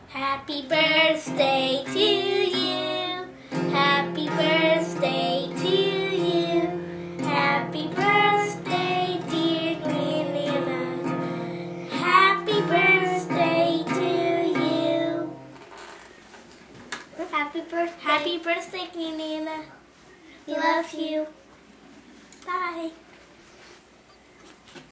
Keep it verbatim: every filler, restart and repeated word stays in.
Happy birthday to you. Happy birthday to you. Happy birthday, dear Queen. Happy birthday to you. Happy birthday. Happy birthday, Queen. We love you. Bye.